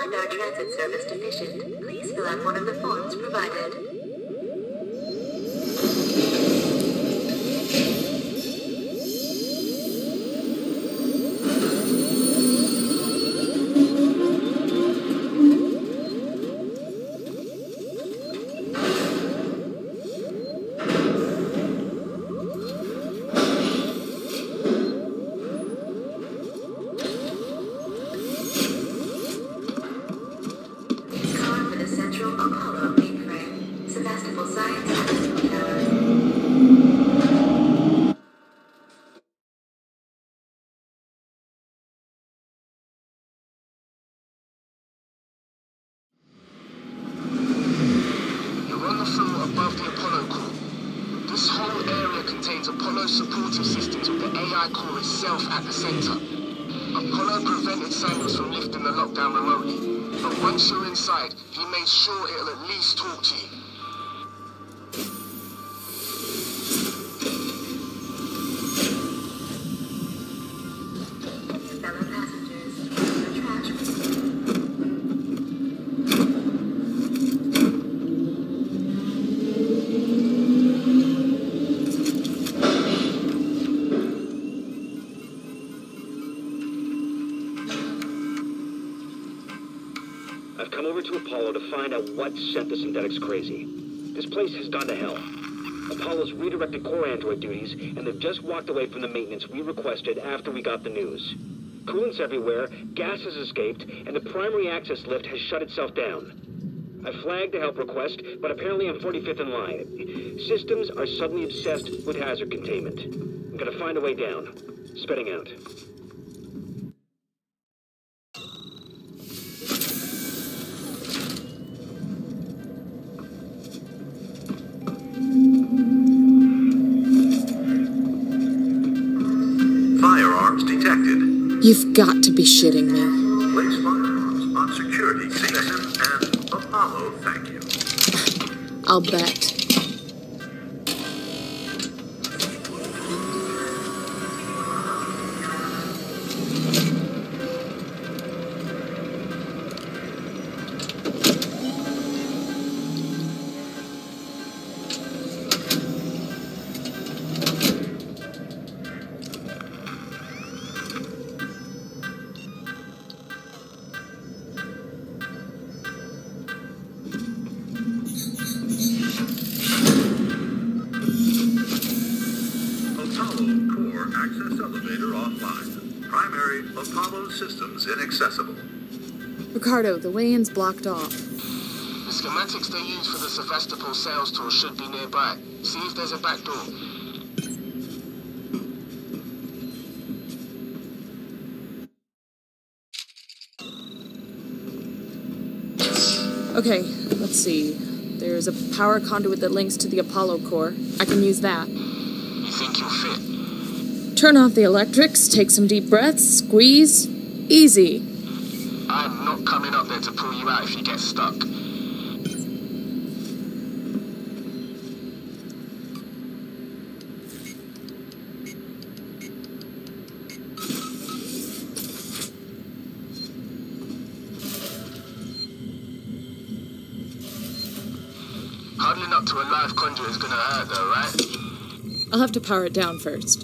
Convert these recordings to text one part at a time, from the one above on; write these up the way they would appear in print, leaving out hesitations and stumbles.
find our transit service deficient, please fill out one of the forms provided. Sevastopol Science Tower. You're on the floor above the Apollo core. This whole area contains Apollo supportive systems with the AI core itself at the center. Apollo prevented Samuels from lifting the lockdown remotely, but once you're inside, he made sure it'll at least talk to you. I've come over to Apollo to find out what sent the synthetics crazy. This place has gone to hell. Apollo's redirected core android duties, and they've just walked away from the maintenance we requested after we got the news. Coolant's everywhere, gas has escaped, and the primary access lift has shut itself down. I flagged the help request, but apparently I'm 45th in line. Systems are suddenly obsessed with hazard containment. I'm gonna find a way down. Spitting out. Firearms detected. You've got to be shitting me. Place firearms on security station and Apollo, thank you. I'll bet. Systems inaccessible. Ricardo, the way-in's blocked off. The schematics they use for the Sevastopol sales tour should be nearby. See if there's a back door. Okay, let's see. There's a power conduit that links to the Apollo core. I can use that. You think you'll fit? Turn off the electrics, take some deep breaths, squeeze. Easy. I'm not coming up there to pull you out if you get stuck. Huddling up to a live conduit is gonna hurt though, right? I'll have to power it down first.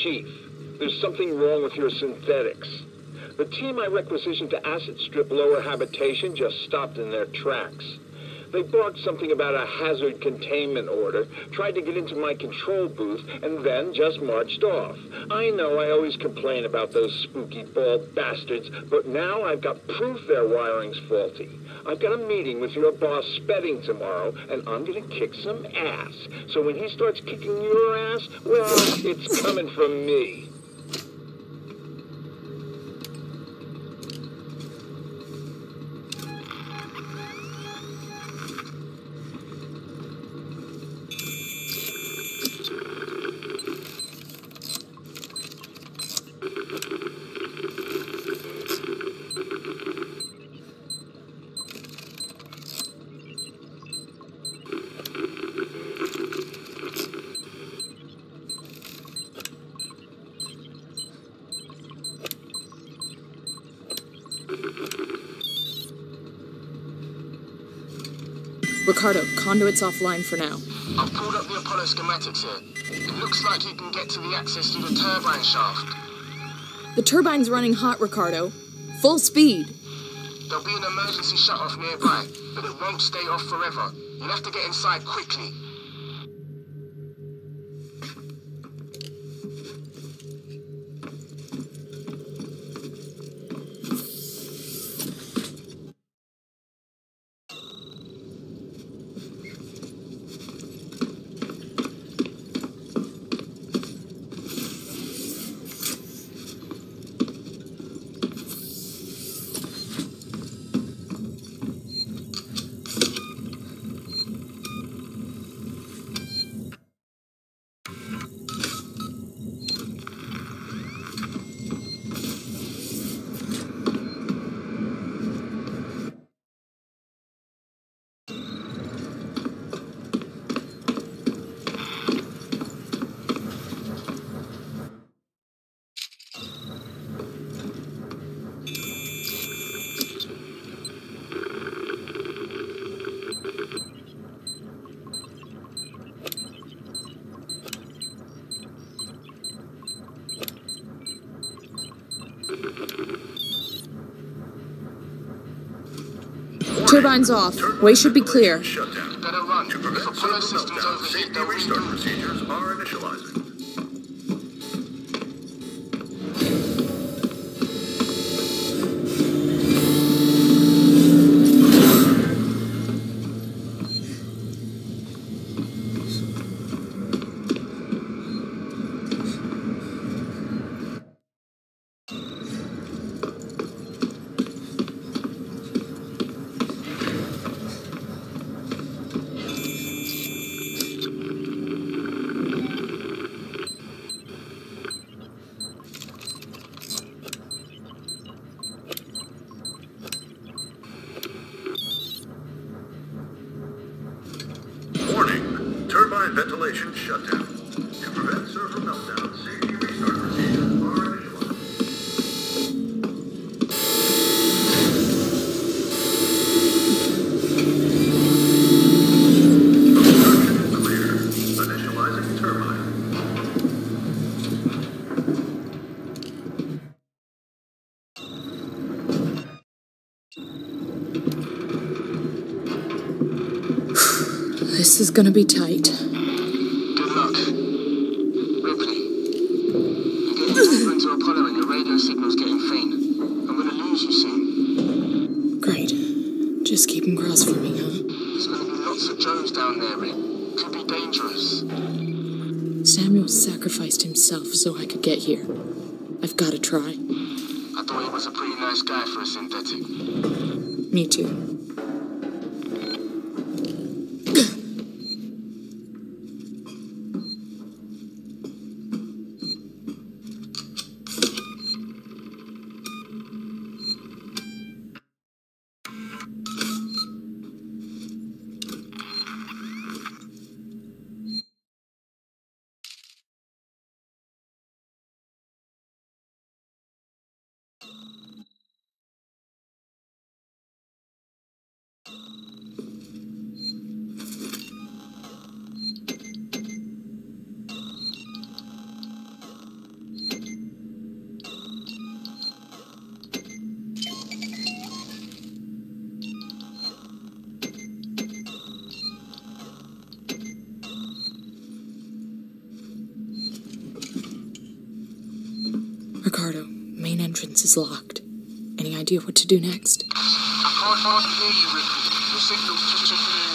Chief, there's something wrong with your synthetics. The team I requisitioned to acid strip lower habitation just stopped in their tracks. They barked something about a hazard containment order, tried to get into my control booth, and then just marched off. I know I always complain about those spooky bald bastards, but now I've got proof their wiring's faulty. I've got a meeting with your boss Spedding tomorrow, and I'm gonna kick some ass. So when he starts kicking your ass, well, it's coming from me. Ricardo, conduit's offline for now. I've pulled up the Apollo schematics here. It looks like you can get to the access through the turbine shaft. The turbine's running hot, Ricardo. Full speed. There'll be an emergency shut-off nearby, but it won't stay off forever. You'll have to get inside quickly. Turbine's off. Way should be clear. Shut down. Better run. To If prevent Apollo server systems meltdown, overheat, safety they'll restart reboot. procedures are initializing. Warning, turbine ventilation shutdown. To prevent server meltdown, safety restart procedures are initialized. Obstruction is clear. Initializing turbine. This is gonna be tight. Good luck. Ripley, you're getting deeper into Apollo and your radio signal's getting faint. I'm gonna lose you soon. Great. Just keep him crossed for me, huh? There's gonna be lots of Joes down there, Rick. Could be dangerous. Samuel sacrificed himself so I could get here. I've gotta try. I thought he was a pretty nice guy for a synthetic. Me too. Ricardo, main entrance is locked. Any idea what to do next? I can't hardly hear you, Ripley. Your signal's just being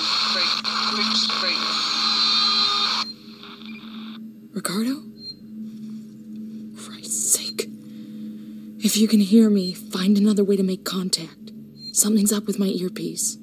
fake. Ricardo? Christ's sake. If you can hear me, find another way to make contact. Something's up with my earpiece.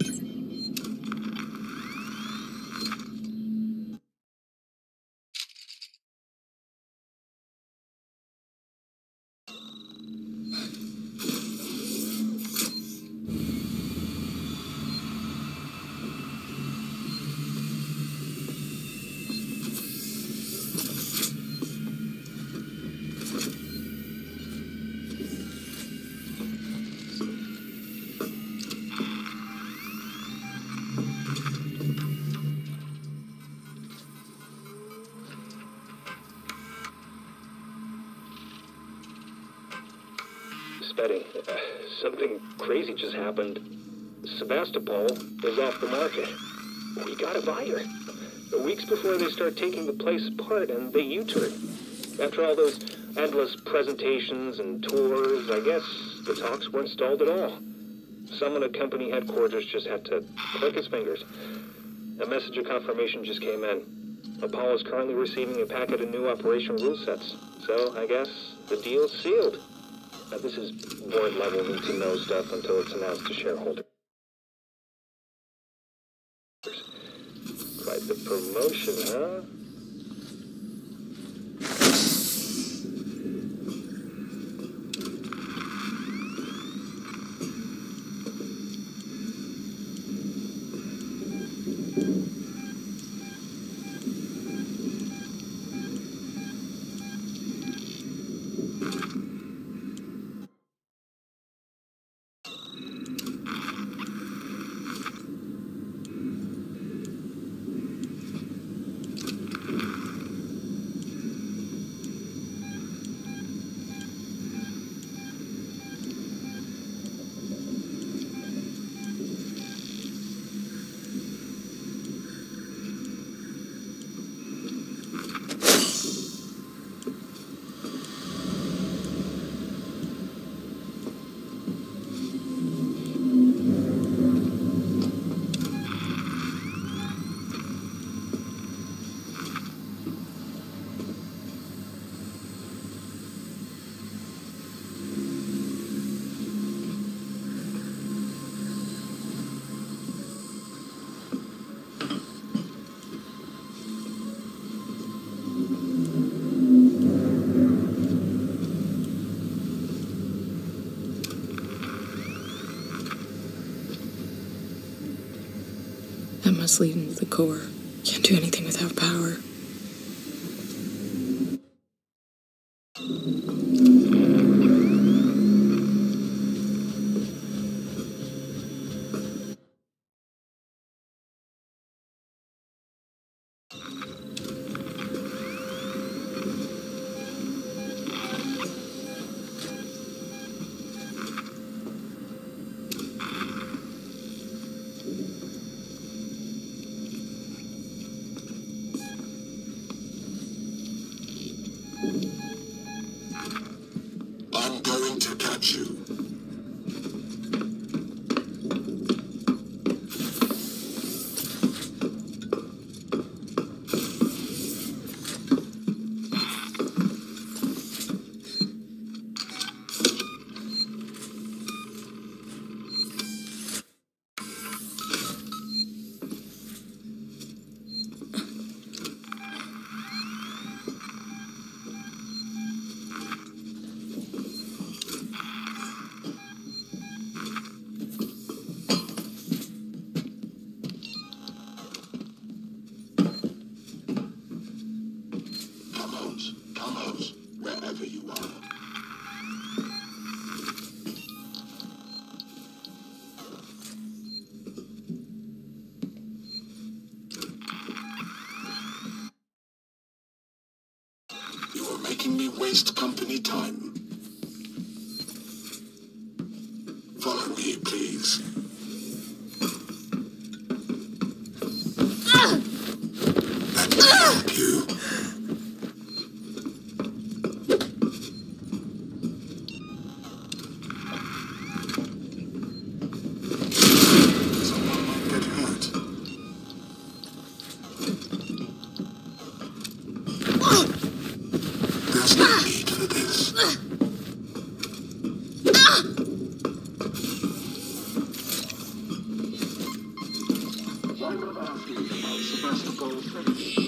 Betty, something crazy just happened. Sevastopol is off the market. We gotta buy her. Weeks before they start taking the place apart and they U-turn. After all those endless presentations and tours, I guess the talks weren't stalled at all. Someone at company headquarters just had to click his fingers. A message of confirmation just came in. Apollo is currently receiving a packet of new operation rule sets. So, I guess the deal's sealed. Now, this is board level need-to-know stuff until it's announced to shareholders. Quite the promotion, huh? That must lead into the core. Can't do anything without power. I'm going to catch you. Come out, wherever you are. You are making me waste company time. Follow me, please. That will help you. of asking about Sevastopol Station.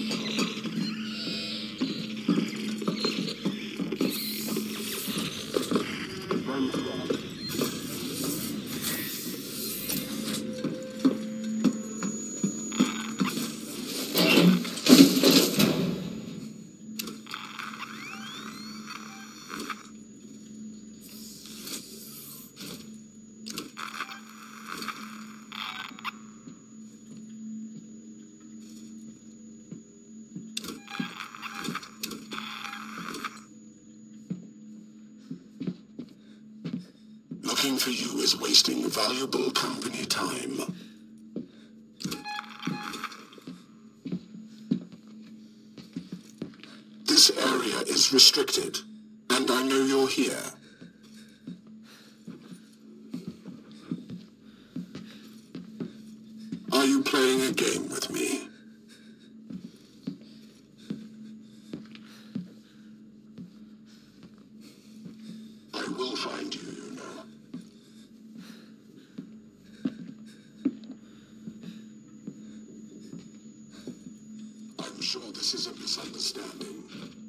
Looking for you is wasting valuable company time. This area is restricted, and I know you're here. Are you playing a game with me? I will find you, you know. I'm sure this is a misunderstanding.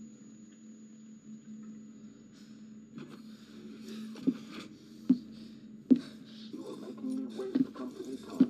You are making me waste company time.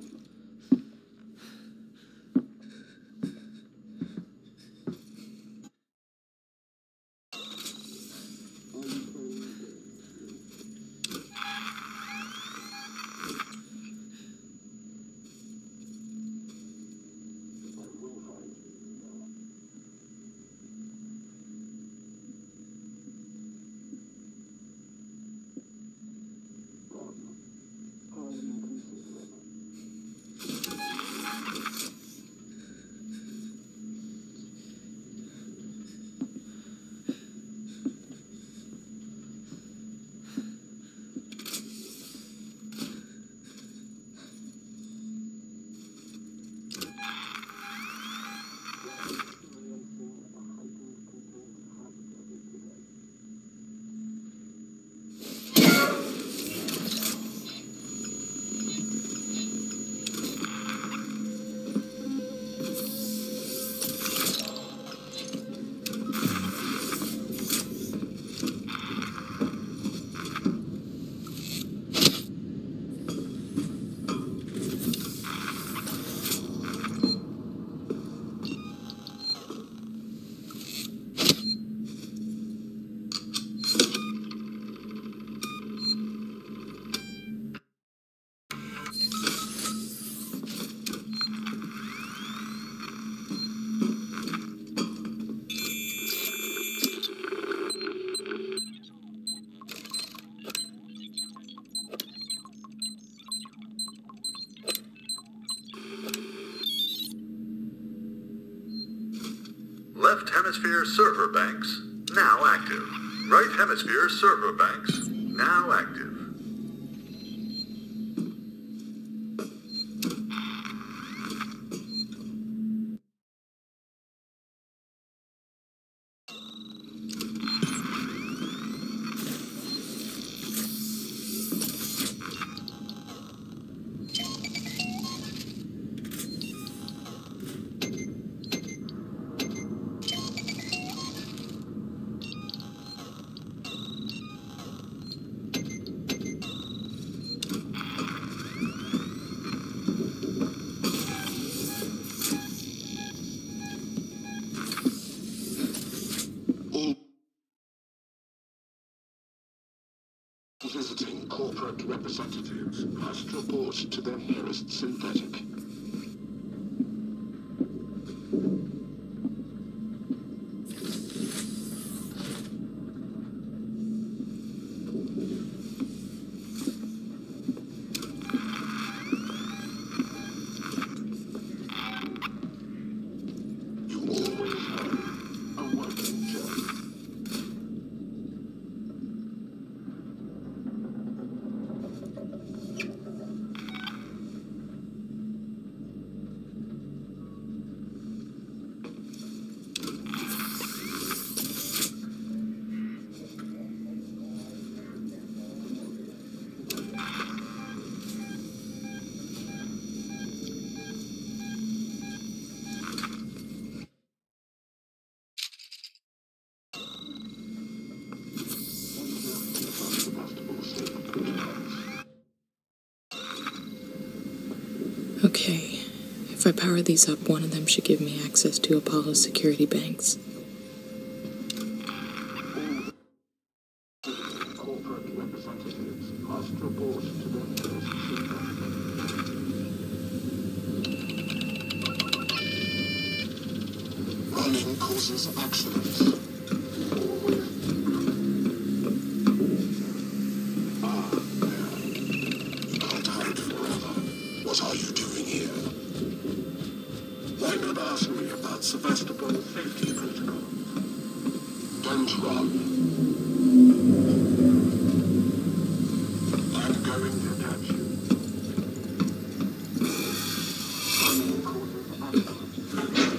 Left hemisphere server banks now active. Right hemisphere server banks now active. Visiting corporate representatives must report to their nearest synthetic. You always have a working job. Okay. If I power these up, one of them should give me access to Apollo's security banks. Corporate representatives must report to their nearest shooter. Running causes accidents. There. You can't hide forever. What are you doing here? Why not ask me about Sevastopol safety protocol? Don't run. I'm going to catch you. Running causes accidents.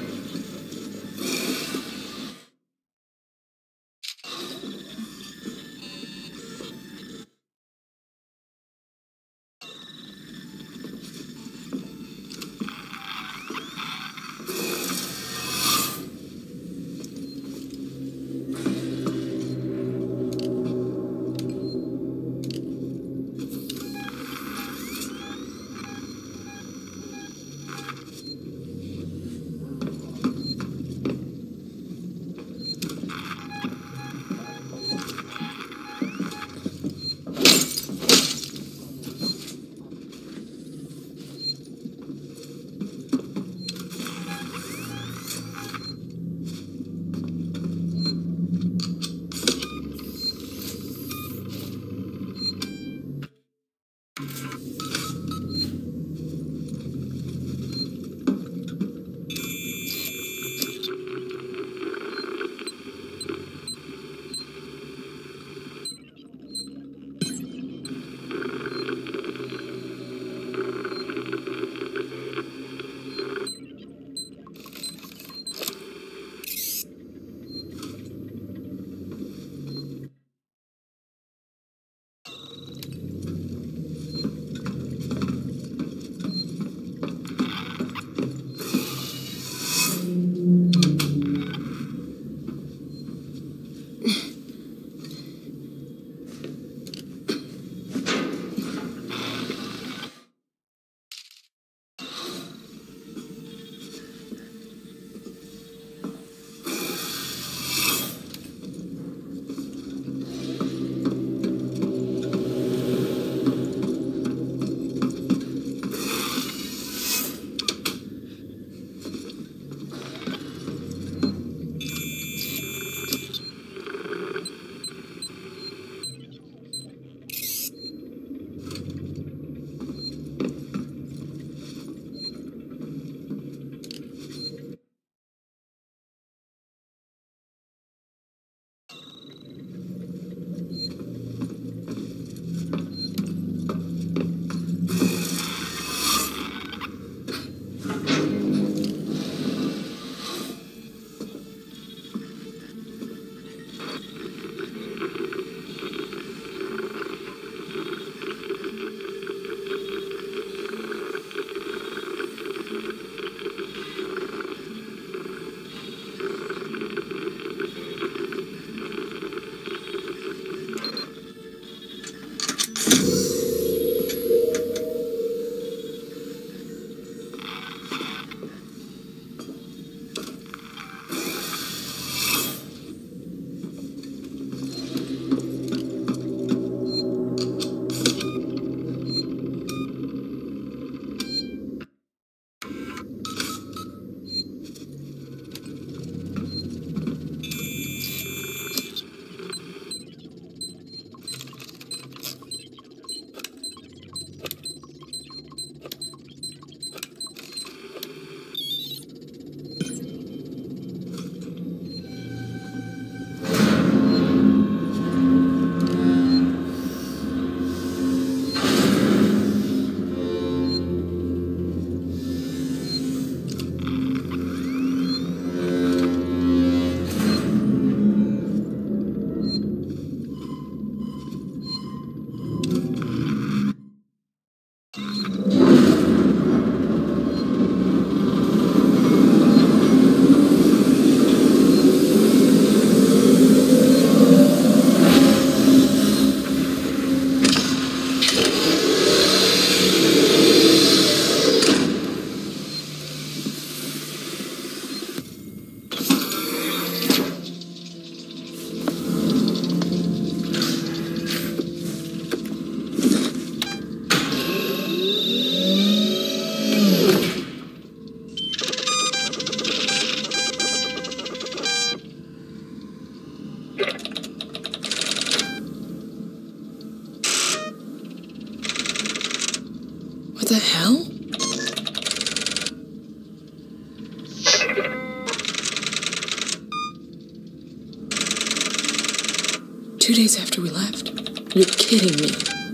2 days after we left? You're kidding me.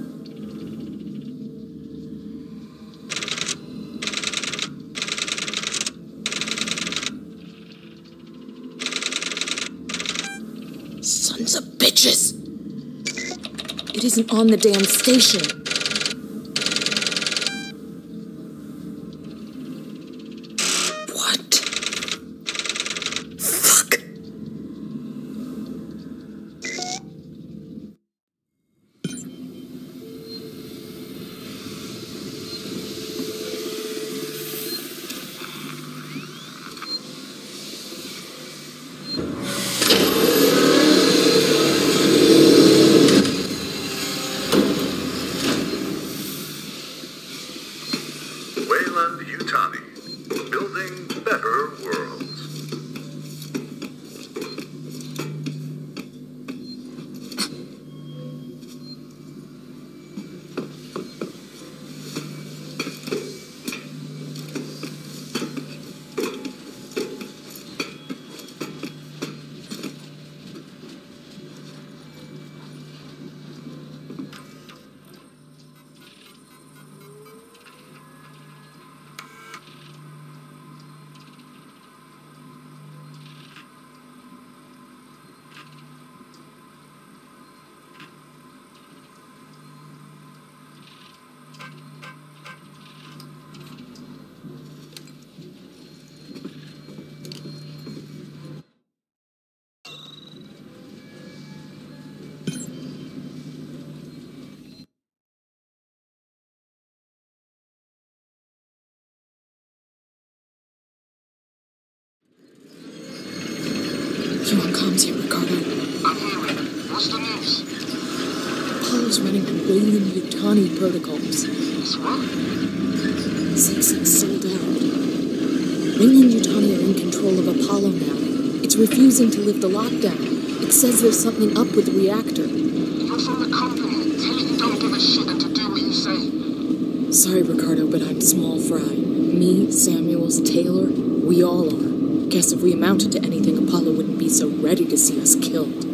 Sons of bitches! It isn't on the damn station. What? Fuck. Building better worlds. You on comms here, Ricardo? I'm hearing. What's the news? Apollo's running Weyland-Yutani protocols. It's what? It's sold out. Weyland-Yutani are in control of Apollo now. It's refusing to lift the lockdown. It says there's something up with the reactor. You're from the company. Tell it you don't give a shit and to do what you say. Sorry, Ricardo, but I'm small fry. Me, Samuels, Taylor, we all are. Guess if we amounted to anything, Apollo wouldn't be so ready to see us killed.